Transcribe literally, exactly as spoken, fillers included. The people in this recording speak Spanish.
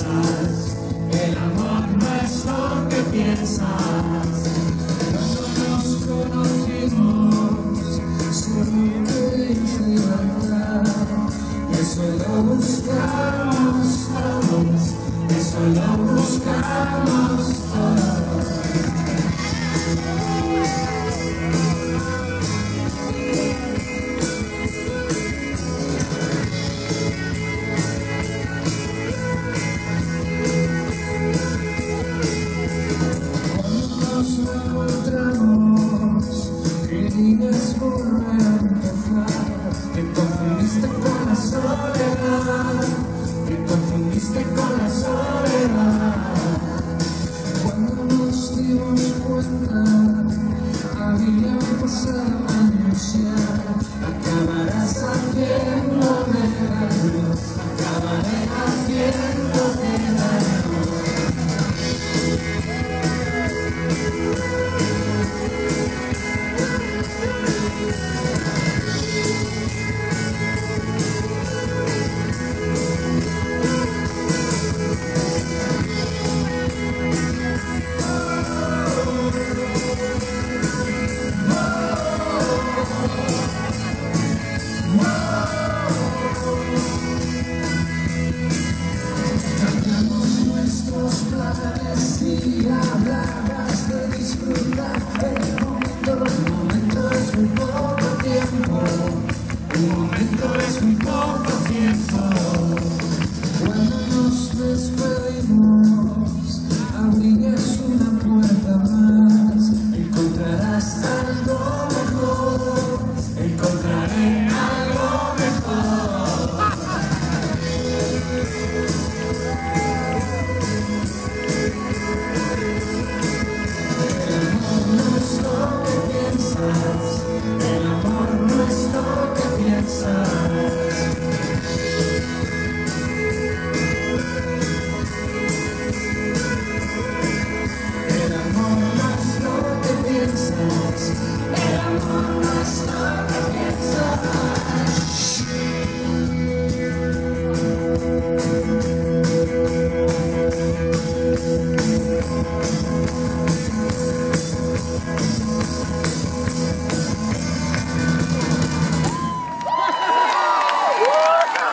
piensas, el amor no es lo que piensas. Cuando nos conocimos, solo querías libertad. Y eso lo buscamos todos, eso lo buscamos todos. Querías volver a empezar, te confundiste con la soledad, te confundiste con la soledad. Cuando nos dimos cuenta, habían pasado años ya. Acabarás haciéndome daño, acabaré haciéndote daño. Cambiamos nuestros